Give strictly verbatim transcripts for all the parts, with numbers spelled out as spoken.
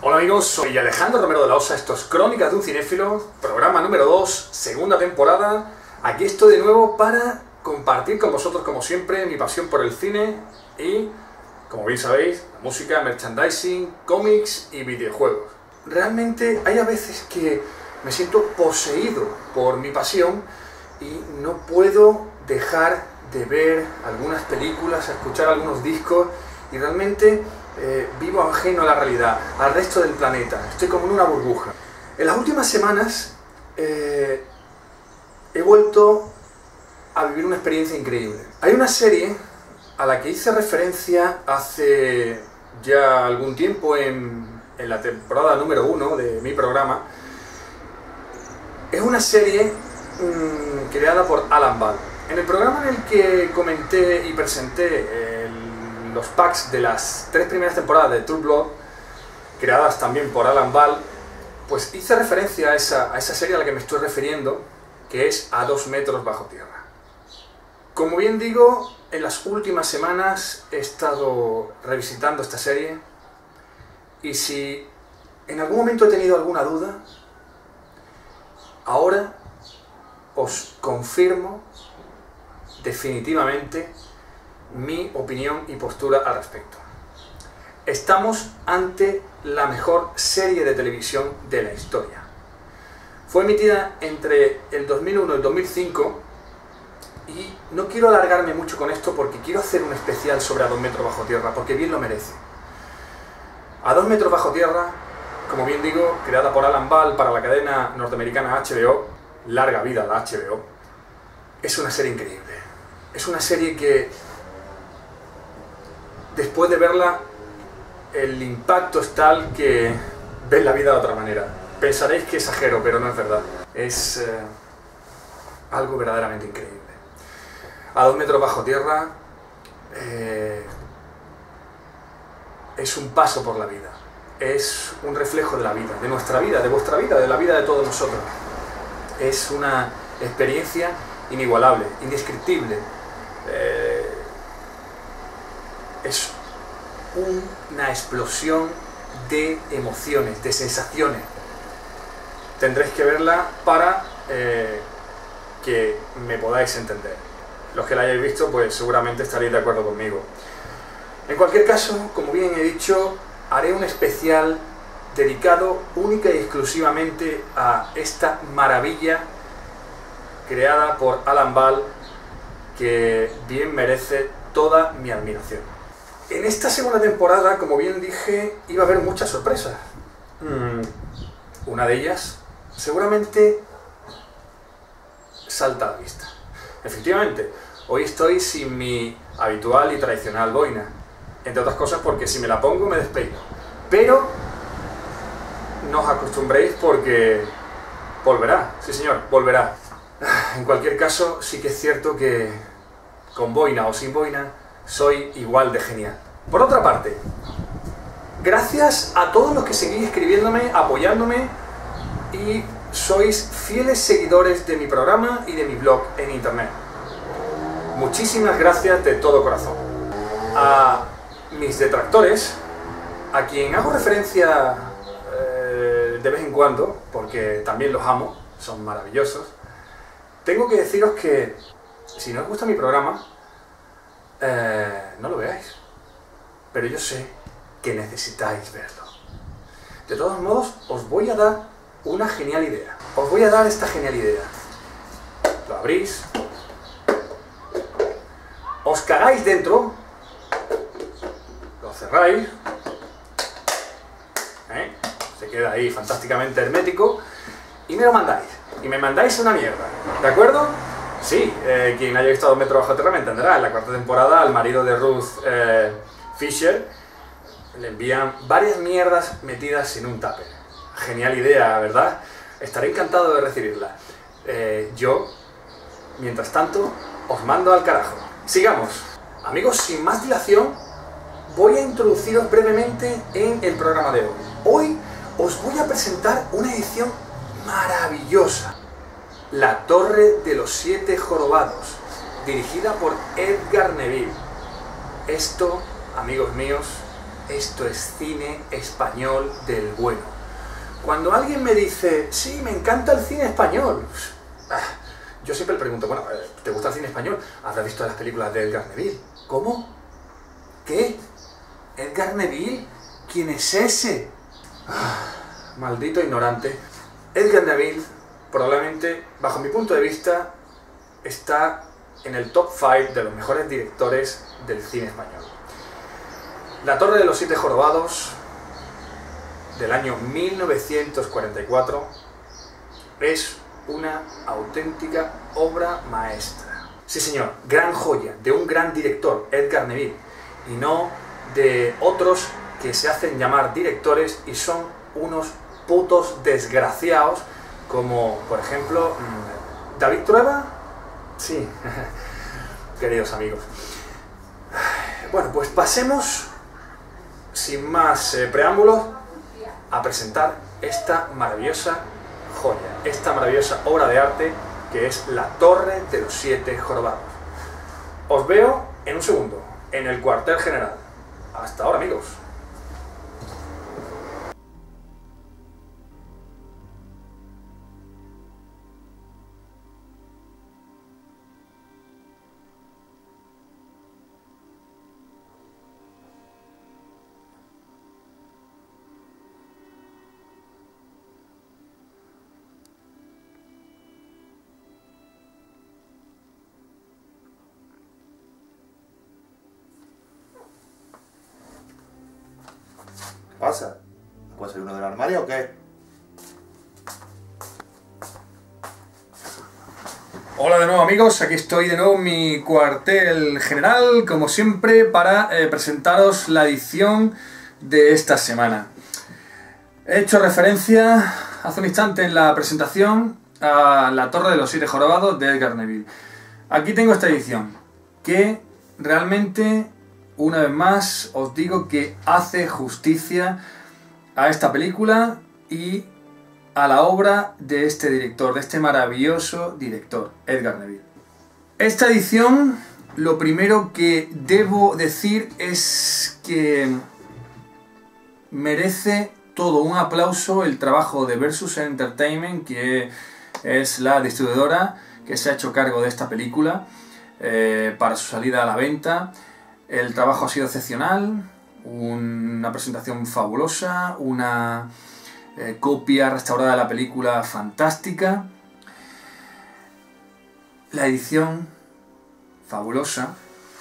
Hola amigos, soy Alejandro Romero de la Osa, esto es Crónicas de un Cinéfilo, programa número dos, segunda temporada. Aquí estoy de nuevo para compartir con vosotros, como siempre, mi pasión por el cine y, como bien sabéis, la música, merchandising, cómics y videojuegos. Realmente hay a veces que me siento poseído por mi pasión y no puedo dejar de ver algunas películas, escuchar algunos discos y realmente eh, vivo ajeno a la realidad, al resto del planeta. Estoy como en una burbuja. En las últimas semanas eh, he vuelto a vivir una experiencia increíble. Hay una serie a la que hice referencia hace ya algún tiempo en, en la temporada número uno de mi programa. Es una serie mmm, creada por Alan Ball. En el programa en el que comenté y presenté el, los packs de las tres primeras temporadas de True Blood, creadas también por Alan Ball, pues hice referencia a esa, a esa serie a la que me estoy refiriendo, que es A dos metros bajo tierra. Como bien digo, en las últimas semanas he estado revisitando esta serie y si en algún momento he tenido alguna duda, ahora os confirmo definitivamente mi opinión y postura al respecto. Estamos ante la mejor serie de televisión de la historia. Fue emitida entre el dos mil uno y el dos mil cinco y no quiero alargarme mucho con esto porque quiero hacer un especial sobre A dos metros bajo tierra, porque bien lo merece. A dos metros bajo tierra, como bien digo, creada por Alan Ball para la cadena norteamericana H B O, larga vida la H B O, es una serie increíble. Es una serie que, después de verla, el impacto es tal que ves la vida de otra manera. Pensaréis que exagero, pero no es verdad. Es eh, algo verdaderamente increíble. A dos metros bajo tierra eh, es un paso por la vida. Es un reflejo de la vida, de nuestra vida, de vuestra vida, de la vida de todos nosotros. Es una experiencia inigualable, indescriptible. Eh, es una explosión de emociones, de sensaciones. Tendréis que verla para eh, que me podáis entender. Los que la hayáis visto, pues seguramente estaréis de acuerdo conmigo. En cualquier caso, como bien he dicho, haré un especial dedicado única y exclusivamente a esta maravilla creada por Alan Ball, que bien merece toda mi admiración. En esta segunda temporada, como bien dije, iba a haber muchas sorpresas. Mm, una de ellas seguramente salta a la vista. Efectivamente, hoy estoy sin mi habitual y tradicional boina, entre otras cosas porque si me la pongo me despeino. Pero no os acostumbréis porque volverá, sí señor, volverá. En cualquier caso, sí que es cierto que con boina o sin boina soy igual de genial. Por otra parte, gracias a todos los que seguís escribiéndome, apoyándome y sois fieles seguidores de mi programa y de mi blog en internet. Muchísimas gracias de todo corazón. A mis detractores, a quien hago referencia eh, de vez en cuando, porque también los amo, son maravillosos, tengo que deciros que si no os gusta mi programa, eh, no lo veáis. Pero yo sé que necesitáis verlo. De todos modos, os voy a dar una genial idea. Os voy a dar esta genial idea. Lo abrís, os cagáis dentro, lo cerráis, ¿eh? Se queda ahí fantásticamente hermético y me lo mandáis. Y me mandáis una mierda, ¿de acuerdo? Sí, eh, quien haya visto A dos metros bajo tierra me entenderá. En la cuarta temporada, al marido de Ruth eh, Fisher le envían varias mierdas metidas en un tupper. Genial idea, ¿verdad? Estaré encantado de recibirla. Eh, yo, mientras tanto, os mando al carajo. Sigamos. Amigos, sin más dilación, voy a introduciros brevemente en el programa de hoy. Hoy os voy a presentar una edición maravillosa, La Torre de los Siete Jorobados, dirigida por Edgar Neville. Esto, amigos míos, esto es cine español del bueno. Cuando alguien me dice, sí, me encanta el cine español, yo siempre le pregunto, bueno, ¿te gusta el cine español? ¿Habrás visto las películas de Edgar Neville? ¿Cómo? ¿Qué? ¿Edgar Neville? ¿Quién es ese? Ah, maldito ignorante. Edgar Neville, probablemente, bajo mi punto de vista, está en el top cinco de los mejores directores del cine español. La Torre de los Siete Jorobados, del año mil novecientos cuarenta y cuatro, es una auténtica obra maestra. Sí señor, gran joya de un gran director, Edgar Neville, y no de otros que se hacen llamar directores y son unos putos desgraciados, como por ejemplo David Trueba. Sí, queridos amigos. Bueno, pues pasemos sin más eh, preámbulos a presentar esta maravillosa joya, esta maravillosa obra de arte que es La Torre de los Siete Jorobados. Os veo en un segundo, en el cuartel general. Hasta ahora, amigos. ¿Qué pasa? ¿No puede ser uno del armario o qué? Hola de nuevo amigos, aquí estoy de nuevo en mi cuartel general, como siempre, para eh, presentaros la edición de esta semana. He hecho referencia hace un instante en la presentación a La Torre de los Siete Jorobados de Edgar Neville. Aquí tengo esta edición, que realmente, una vez más, os digo que hace justicia a esta película y a la obra de este director, de este maravilloso director, Edgar Neville. Esta edición, lo primero que debo decir es que merece todo un aplauso el trabajo de Versus Entertainment, que es la distribuidora que se ha hecho cargo de esta película eh, para su salida a la venta. El trabajo ha sido excepcional, una presentación fabulosa, una eh, copia restaurada de la película fantástica, la edición fabulosa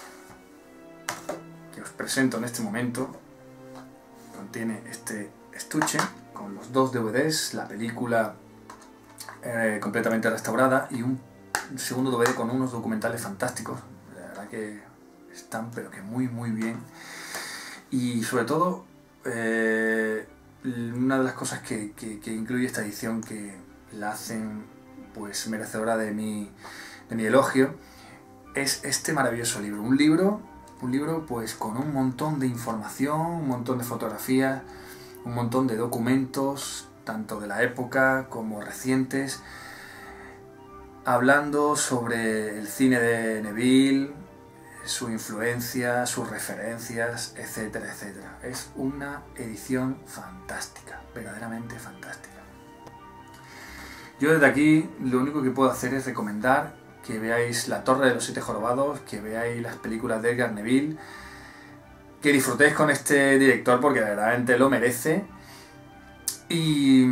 que os presento en este momento contiene este estuche con los dos D V Ds, la película eh, completamente restaurada y un segundo D V D con unos documentales fantásticos. La verdad que están pero que muy muy bien, y sobre todo eh, una de las cosas que, que, que incluye esta edición que la hacen pues merecedora de mi, de mi elogio es este maravilloso libro, un libro un libro pues con un montón de información, un montón de fotografías, un montón de documentos tanto de la época como recientes, hablando sobre el cine de Neville, su influencia, sus referencias, etcétera, etcétera. Es una edición fantástica, verdaderamente fantástica. Yo desde aquí lo único que puedo hacer es recomendar que veáis La Torre de los Siete Jorobados, que veáis las películas de Edgar Neville, que disfrutéis con este director porque verdaderamente lo merece, y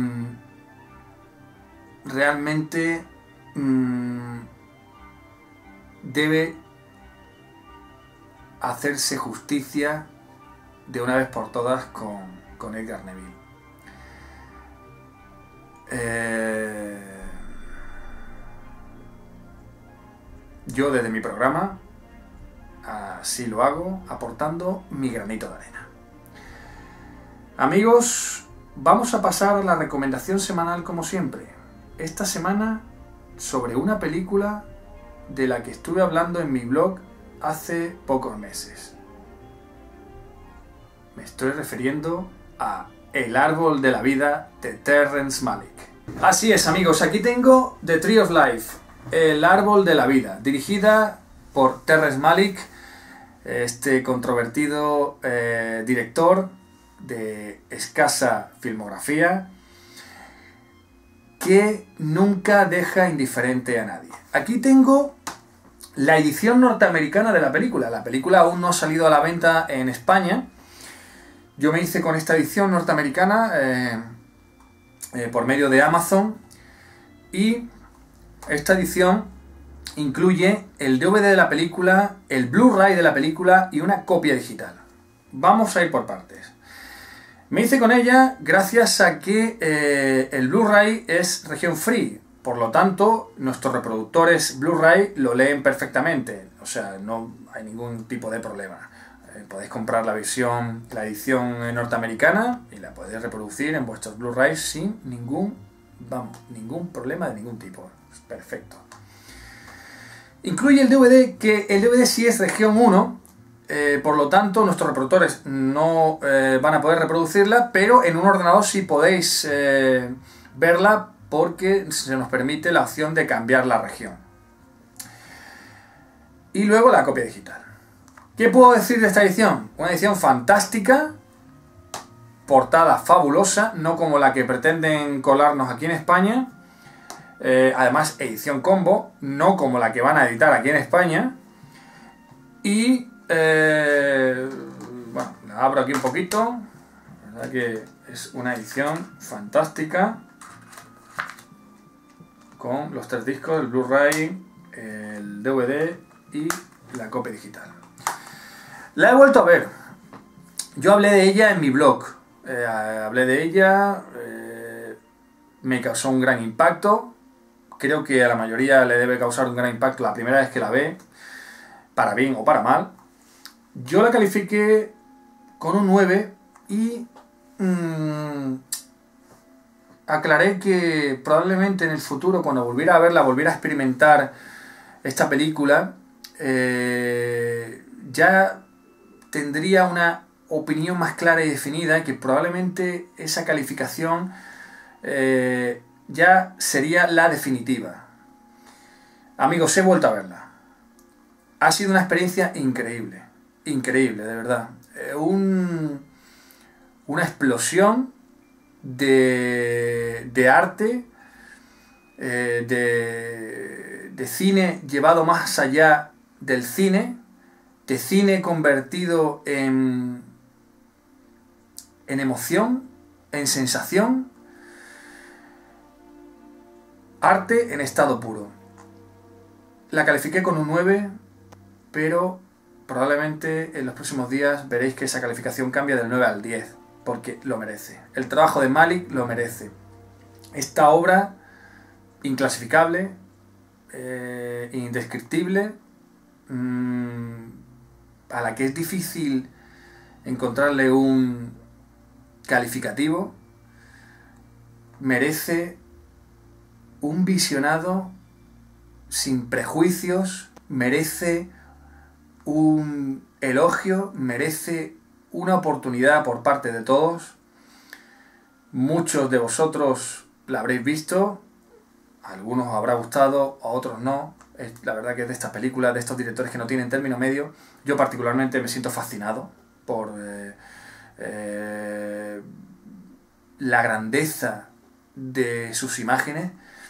realmente mmm, debe hacerse justicia de una vez por todas con, con Edgar Neville. Eh, yo desde mi programa así lo hago, aportando mi granito de arena. Amigos, vamos a pasar a la recomendación semanal como siempre. Esta semana sobre una película de la que estuve hablando en mi blog hace pocos meses. Me estoy refiriendo a El Árbol de la Vida de Terrence Malick. Así es amigos, aquí tengo The Tree of Life, El Árbol de la Vida, dirigida por Terrence Malick, este controvertido eh, director de escasa filmografía que nunca deja indiferente a nadie. Aquí tengo la edición norteamericana de la película. La película aún no ha salido a la venta en España. Yo me hice con esta edición norteamericana eh, eh, por medio de Amazon, y esta edición incluye el D V D de la película, el Blu-ray de la película y una copia digital. Vamos a ir por partes. Me hice con ella gracias a que eh, el Blu-ray es región free, por lo tanto nuestros reproductores Blu-ray lo leen perfectamente, o sea, no hay ningún tipo de problema. Eh, podéis comprar la versión, la edición norteamericana y la podéis reproducir en vuestros Blu-rays sin ningún, vamos, ningún problema de ningún tipo. Es perfecto. Incluye el D V D, que el D V D sí es región uno, eh, por lo tanto nuestros reproductores no eh, van a poder reproducirla, pero en un ordenador sí podéis eh, verla, porque se nos permite la opción de cambiar la región. Y luego la copia digital. ¿Qué puedo decir de esta edición? Una edición fantástica, portada fabulosa, no como la que pretenden colarnos aquí en España. Eh, además, edición combo, no como la que van a editar aquí en España. Y, eh, bueno, la abro aquí un poquito. La verdad que es una edición fantástica, con los tres discos, el Blu-ray, el D V D y la copia digital. La he vuelto a ver. Yo hablé de ella en mi blog. Eh, hablé de ella, eh, me causó un gran impacto. Creo que a la mayoría le debe causar un gran impacto la primera vez que la ve, para bien o para mal. Yo la califiqué con un nueve y mmm, aclaré que probablemente en el futuro, cuando volviera a verla, volviera a experimentar esta película, eh, ya tendría una opinión más clara y definida, y que probablemente esa calificación eh, ya sería la definitiva. Amigos, he vuelto a verla. Ha sido una experiencia increíble, increíble, de verdad. Eh, un, una explosión de, de arte, eh, de, de cine llevado más allá del cine, de cine convertido en, en emoción, en sensación, arte en estado puro. La califiqué con un nueve, pero probablemente en los próximos días veréis que esa calificación cambia del nueve al diez, porque lo merece. El trabajo de Malick lo merece. Esta obra inclasificable, eh, indescriptible, mmm, a la que es difícil encontrarle un calificativo, merece un visionado sin prejuicios, merece un elogio, merece una oportunidad por parte de todos. Muchos de vosotros la habréis visto, a algunos os habrá gustado, a otros no. Es, la verdad que es de estas películas, de estos directores que no tienen término medio, yo particularmente me siento fascinado por eh, eh, la grandeza de sus imágenes.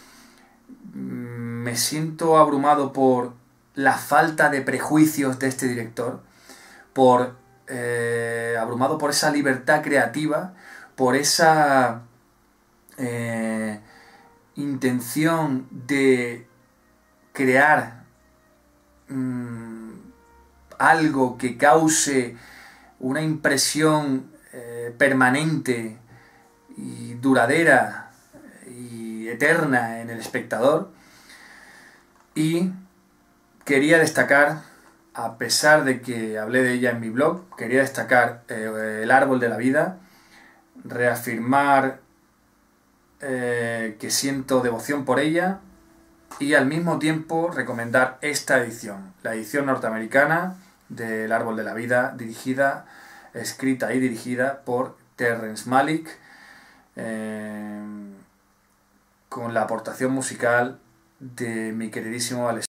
Me siento abrumado por la falta de prejuicios de este director, por eh, abrumado por esa libertad creativa, por esa eh, intención de crear mmm, algo que cause una impresión eh, permanente y duradera y eterna en el espectador. Y quería destacar, a pesar de que hablé de ella en mi blog, quería destacar eh, El árbol de la vida, reafirmar eh, que siento devoción por ella, y al mismo tiempo recomendar esta edición, la edición norteamericana del Árbol de la Vida, dirigida, escrita y dirigida por Terrence Malick, eh, con la aportación musical de mi queridísimo Alessandro.